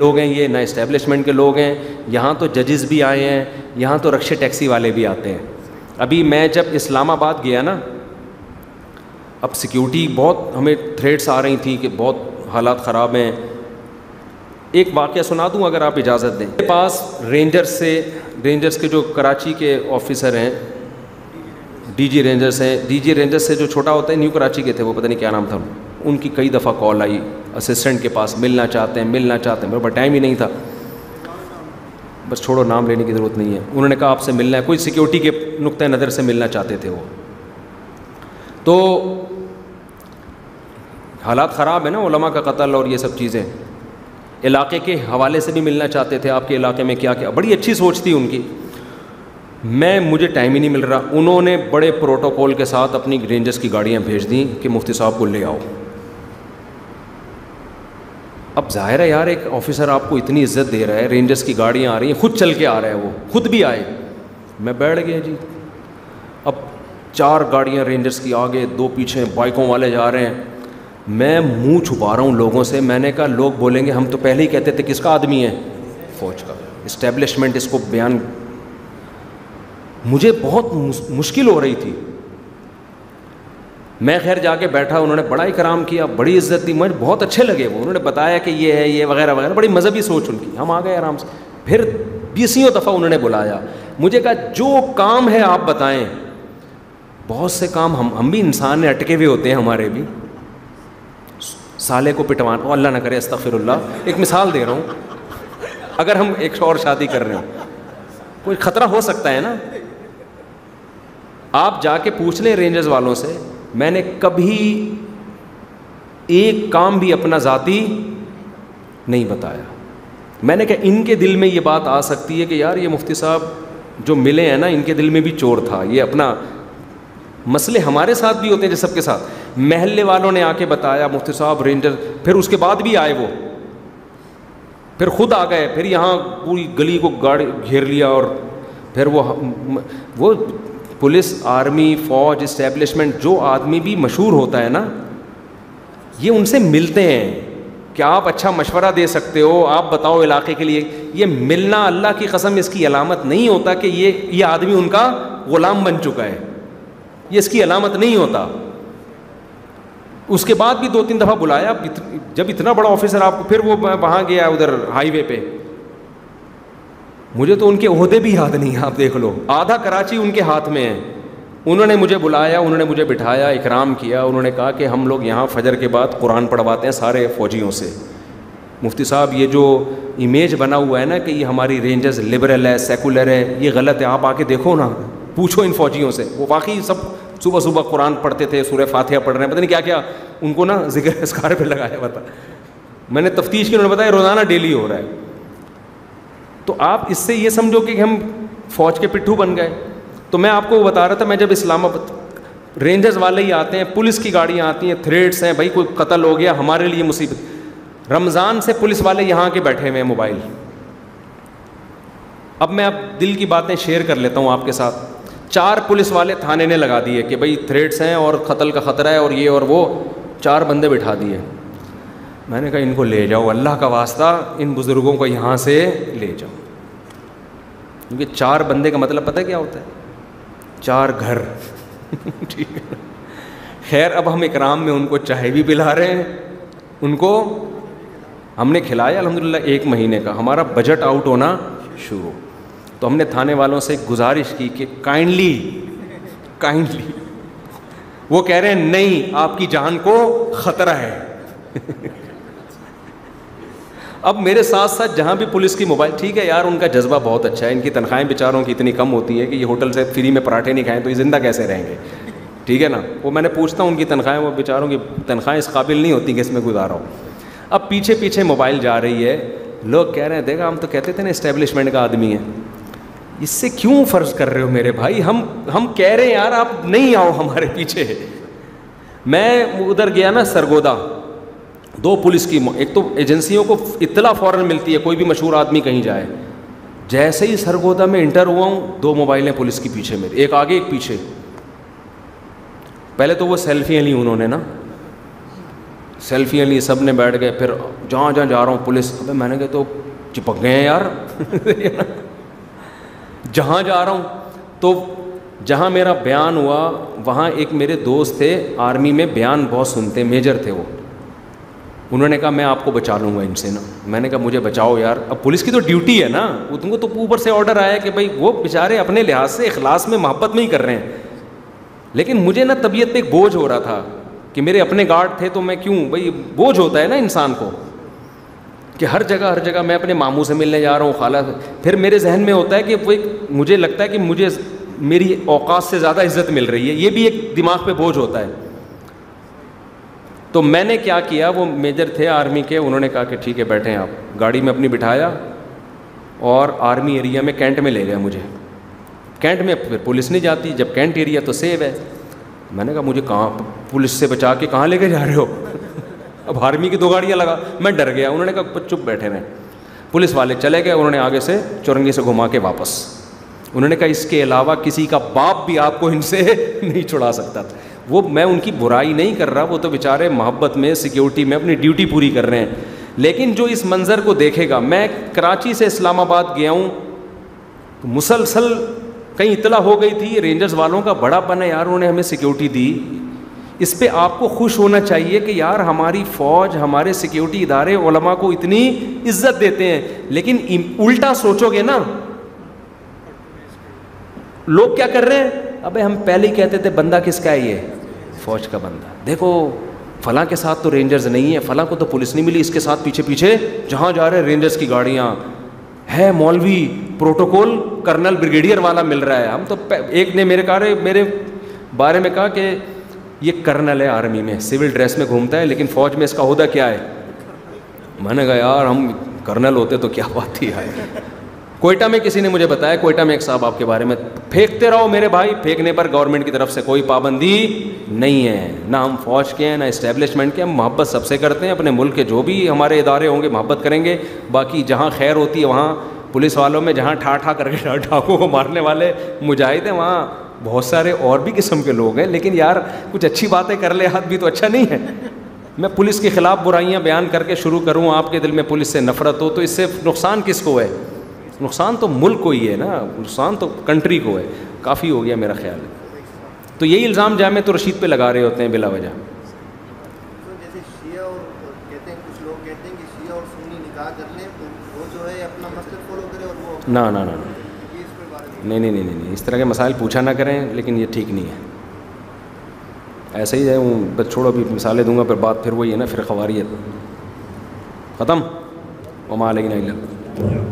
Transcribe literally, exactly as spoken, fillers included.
لوگ ہیں یہ، نہ اسٹیبلشمنٹ کے لوگ ہیں. یہاں تو ججز بھی آئے ہیں, یہاں تو رکشے ٹیکسی والے بھی آتے ہیں. ابھی میں جب اسلام آباد گیا نا, اب سیکیورٹی بہت ہمیں تھریٹس آ رہی تھیں کہ بہت حالات خراب ہیں. ایک واقعہ سنا دوں اگر آپ اجازت دیں. میرے پاس رینجرز سے, رینجرز کے جو کراچی کے آفیسر ہیں, ڈی جی رینجرز ہیں, ڈی جی رینجرز سے جو چھوٹا ہوتا ہے, نیو کراچی کے تھے وہ, پتہ نہیں کیا نام تھا ان کی, کئی دفعہ کال آئی اسسٹنٹ کے پاس, ملنا چاہتے ہیں ملنا چاہتے ہیں. میرے پاس ٹائم ہی نہیں تھا, بس چھوڑو نام لینے کی ضرورت نہیں ہے. انہوں نے کہا آپ سے ملنا ہے, کوئی سیکیورٹی کے نقطۂ نظر سے ملنا چاہتے تھے وہ. تو حالات خراب ہیں نا, علماء کا قتل اور یہ سب چیزیں. علاقے کے حوالے سے بھی ملنا چاہتے تھے, آپ کے علاقے میں کیا کیا, بڑی اچھی سوچ تھی ان کی. میں مجھے ٹائم ہی نہیں مل رہا. انہوں نے بڑے پروٹوکول کے ساتھ اپنی رینجرز کی گاڑیاں بھیج دیں کہ مفتی صاحب کو لے آؤ. اب ظاہر ہے یار, ایک آفیسر آپ کو اتنی عزت دے رہا ہے, رینجرز کی گاڑیاں آ رہی ہیں, خود چل کے آ رہا ہے, وہ خود بھی آئے. میں بیٹھ گیا جی. اب چار گاڑیاں رینجرز کی آگے, دو پیچھے, بائکوں والے جا رہے ہیں. میں منہ چھپا رہا ہوں لوگوں سے. میں نے کہا لوگ بولیں گے ہم تو پہلے ہی کہتے تھے کس کا آدمی ہے, فوج کا, اسٹیبلشمنٹ اس کو بیان. مجھے بہت مشکل ہو رہی تھی. میں خیر جا کے بیٹھا, انہوں نے بڑا اکرام کیا, بڑی عزت دی, مجھے بہت اچھے لگے وہ. انہوں نے بتایا کہ یہ ہے یہ وغیرہ وغیرہ, بڑی مذہبی سوچ ان کی. ہم آ گئے آرام سے. پھر بیسیوں دفعہ انہوں نے بلایا, مجھے کہا جو کام ہے آپ بتائیں. بہت سے کام ہم ہم بھی انسان ہیں, اٹکے ہوئے ہوتے ہیں ہمارے بھی. سالے کو پٹوان, او اللہ نہ کرے, استغفر اللہ, ایک مثال دے رہا ہوں. اگر ہم ایک اور شادی کر رہے ہیں, کوئی خطرہ ہو سکتا ہے نا. آپ جا کے پوچھ لیں رینجرز والوں سے, میں نے کبھی ایک کام بھی اپنا ذاتی نہیں بتایا. میں نے کہا ان کے دل میں یہ بات آ سکتی ہے کہ یار یہ مفتی صاحب جو ملے ہیں نا, ان کے دل میں بھی چور تھا. یہ اپنا مسئلے ہمارے ساتھ بھی ہوتے ہیں جس سب کے ساتھ. محلے والوں نے آ کے بتایا مفتی صاحب رینجر, پھر اس کے بعد بھی آئے وہ, پھر خود آ گئے, پھر یہاں پوری گلی کو گاڑی گھیر لیا. اور پھر وہ وہ پولیس, آرمی, فوج, اسٹیبلشمنٹ, جو آدمی بھی مشہور ہوتا ہے نا, یہ ان سے ملتے ہیں کہ آپ اچھا مشورہ دے سکتے ہو, آپ بتاؤ علاقے کے لیے. یہ ملنا اللہ کی قسم اس کی علامت نہیں ہوتا کہ یہ یہ آدمی ان کا غلام بن چکا ہے, یہ اس کی علامت نہیں ہوتا. اس کے بعد بھی دو تین دفعہ بلایا, جب اتنا بڑا آفیسر آپ کو. پھر وہ وہاں گیا ادھر ہائی وے پہ, مجھے تو ان کے عہدے بھی یاد نہیں ہیں, آپ دیکھ لو, آدھا کراچی ان کے ہاتھ میں ہے. انہوں نے مجھے بلایا, انہوں نے مجھے بٹھایا, اکرام کیا. انہوں نے کہا کہ ہم لوگ یہاں فجر کے بعد قرآن پڑھواتے ہیں سارے فوجیوں سے. مفتی صاحب یہ جو امیج بنا ہوا ہے نا کہ یہ ہماری رینجرز لبرل ہے, سیکولر ہے, یہ غلط ہے. آپ آ کے دیکھو نا, پوچھو ان فوجیوں سے. وہ واقعی سب صبح صبح قرآن پڑھتے تھے, سورہ فاتحہ پڑھ رہے ہیں, پتہ نہیں کیا کیا ان کو نا ذکر اذکار پہ لگایا ہوا تھا. میں نے تفتیش کی, انہوں نے بتایا روزانہ ڈیلی ہو رہا ہے. تو آپ اس سے یہ سمجھو کہ ہم فوج کے پٹھو بن گئے. تو میں آپ کو بتا رہا تھا, میں جب اسلام آباد, رینجرز والے ہی آتے ہیں, پولیس کی گاڑیاں آتی ہیں, تھریٹس ہیں, بھائی کوئی قتل ہو گیا, ہمارے لیے مصیبت. رمضان سے پولیس والے یہاں کے بیٹھے ہوئے ہیں موبائل. اب میں اب دل کی باتیں شیئر کر لیتا ہوں آپ کے ساتھ. چار پولیس والے تھانے نے لگا دیے کہ بھائی تھریٹس ہیں اور قتل کا خطرہ ہے اور یہ اور وہ, چار بندے بٹھا دیے. میں نے کہا ان کو لے جاؤ, اللہ کا واسطہ ان بزرگوں کو یہاں سے لے جاؤ. کیونکہ چار بندے کا مطلب پتہ کیا ہوتا ہے, چار گھر. ٹھیک ہے, خیر اب ہم اکرام میں ان کو چائے بھی پلا رہے ہیں, ان کو ہم نے کھلایا الحمدللہ. ایک مہینے کا ہمارا بجٹ آؤٹ ہونا شروع. تو ہم نے تھانے والوں سے گزارش کی کہ کائنڈلی کائنڈلی وہ کہہ رہے ہیں نہیں, آپ کی جان کو خطرہ ہے. اب میرے ساتھ ساتھ جہاں بھی پولیس کی موبائل, ٹھیک ہے یار ان کا جذبہ بہت اچھا ہے, ان کی تنخواہیں بیچاروں کی اتنی کم ہوتی ہے کہ یہ ہوٹل سے فری میں پراٹھے نہیں کھائیں تو یہ زندہ کیسے رہیں گے. ٹھیک ہے نا, وہ میں نے پوچھتا ہوں ان کی تنخواہیں, وہ بیچاروں کی تنخواہیں اس قابل نہیں ہوتی کہ اس میں گزارا ہو. اب پیچھے پیچھے موبائل جا رہی ہے, لوگ کہہ رہے ہیں دیکھا ہم تو کہتے تھے نا اسٹیبلشمنٹ کا آدمی ہے, اس سے کیوں فرض کر رہے ہو میرے بھائی, ہم ہم کہہ رہے ہیں یار آپ نہیں آؤ ہمارے پیچھے. میں ادھر گیا نا سرگودا, دو پولیس کی, ایک تو ایجنسیوں کو اطلاع فوراً ملتی ہے کوئی بھی مشہور آدمی کہیں جائے. جیسے ہی سرگودا میں انٹر ہوا ہوں, دو موبائلیں پولیس کی پیچھے میرے, ایک آگے ایک پیچھے. پہلے تو وہ سیلفیاں لی انہوں نے نا, سیلفیاں لی, سب نے بیٹھ گئے. پھر جہاں جہاں جا رہا ہوں پولیس, ابے میں نے کہا تو چپک گئے ہیں یار. جہاں جا رہا ہوں تو جہاں میرا بیان ہوا وہاں ایک میرے دوست تھے آرمی میں, بیان بہت سنتے, میجر تھے وہ. انہوں نے کہا میں آپ کو بچا لوں گا ان سے نا. میں نے کہا مجھے بچاؤ یار, اب پولیس کی تو ڈیوٹی ہے نا, تم کو تو اوپر سے آرڈر آیا کہ بھائی وہ بیچارے اپنے لحاظ سے اخلاص میں محبت میں ہی کر رہے ہیں, لیکن مجھے نا طبیعت پہ ایک بوجھ ہو رہا تھا کہ میرے اپنے گارڈ تھے تو میں کیوں, بھائی بوجھ ہوتا ہے نا انسان کو کہ ہر جگہ ہر جگہ میں اپنے ماموں سے ملنے جا رہا ہوں, خالہ سے. پھر میرے ذہن میں ہوتا ہے کہ وہ مجھے لگتا ہے کہ مجھے میری اوقات سے زیادہ عزت مل رہی ہے, یہ بھی ایک دماغ پہ بوجھ ہوتا ہے. تو میں نے کیا کیا, وہ میجر تھے آرمی کے, انہوں نے کہا کہ ٹھیک ہے بیٹھیں آپ. گاڑی میں اپنی بٹھایا اور آرمی ایریا میں کینٹ میں لے گیا مجھے. کینٹ میں پھر پولیس نہیں جاتی, جب کینٹ ایریا تو سیو ہے. میں نے کہا مجھے کہاں پولیس سے بچا کے کہاں لے کے جا رہے ہو, اب آرمی کی دو گاڑیاں لگا. میں ڈر گیا. انہوں نے کہا چپ بیٹھے رہیں. پولیس والے چلے گئے, انہوں نے آگے سے چورنگی سے گھما کے واپس. انہوں نے کہا اس کے علاوہ کسی کا باپ بھی آپ کو ان سے نہیں چھڑا سکتا تھا. وہ میں ان کی برائی نہیں کر رہا, وہ تو بیچارے محبت میں سیکیورٹی میں اپنی ڈیوٹی پوری کر رہے ہیں. لیکن جو اس منظر کو دیکھے گا, میں کراچی سے اسلام آباد گیا ہوں, مسلسل کہیں اطلاع ہو گئی تھی رینجرز والوں کا بڑا پن ہے یار, انہوں نے ہمیں سیکیورٹی دی. اس پہ آپ کو خوش ہونا چاہیے کہ یار ہماری فوج, ہمارے سیکیورٹی ادارے علماء کو اتنی عزت دیتے ہیں. لیکن الٹا سوچو گے نا, لوگ کیا کر رہے ہیں, ابے ہم پہلے ہی کہتے تھے بندہ کس کا ہے, یہ فوج کا بندہ, دیکھو فلاں کے ساتھ تو رینجرز نہیں ہے, فلاں کو تو پولیس نہیں ملی, اس کے ساتھ پیچھے پیچھے جہاں جا رہے رینجرز کی گاڑیاں ہے, مولوی پروٹوکول کرنل بریگیڈیئر والا مل رہا ہے. ہم تو ایک نے میرے کہا میرے بارے میں کہا کہ یہ کرنل ہے آرمی میں, سول ڈریس میں گھومتا ہے, لیکن فوج میں اس کا عہدہ کیا ہے. میں نے کہا یار ہم کرنل ہوتے تو کیا بات تھی یار. کوئٹہ میں کسی نے مجھے بتایا, کوئٹہ میں ایک صاحب آپ کے بارے میں, پھینکتے رہو میرے بھائی, پھینکنے پر گورنمنٹ کی طرف سے کوئی پابندی نہیں ہے, نہ ہم فوج کے ہیں نہ اسٹیبلشمنٹ کے, ہم محبت سب سے کرتے ہیں. اپنے ملک کے جو بھی ہمارے ادارے ہوں گے محبت کریں گے. باقی جہاں خیر ہوتی ہے وہاں پولیس والوں میں, جہاں ٹھا ٹھا کر کے ڈاکوں کو مارنے والے مجاہد ہیں, وہاں بہت سارے اور بھی قسم کے لوگ ہیں. لیکن یار کچھ اچھی باتیں کر لے ہاتھ بھی تو اچھا نہیں ہے. میں پولیس کے خلاف برائیاں بیان کر کے شروع کروں, آپ کے دل میں پولیس سے نفرت ہو, تو اس سے نقصان کس کو ہے؟ نقصان تو ملک کو ہی ہے نا, نقصان تو کنٹری کو ہے. کافی ہو گیا میرا خیال ہے. تو یہی الزام جامع تو رشید پہ لگا رہے ہوتے ہیں بلا وجہ. جیسے شیعہ اور کہتے ہیں, کچھ لوگ کہتے ہیں کہ شیعہ اور سنی نکاح کر لیں تو وہ جو ہے اپنا مسلک فالو کرے اور وہ نہ نہ نہ نہیں نہیں نہیں نہیں اس طرح کے مسائل پوچھا نہ کریں, لیکن یہ ٹھیک نہیں ہے. ایسے ہی ہے وہ, بس چھوڑو, ابھی مثالیں دوں گا پھر بات پھر وہی ہے نا, پھر خواریت ختم. وما علینا الا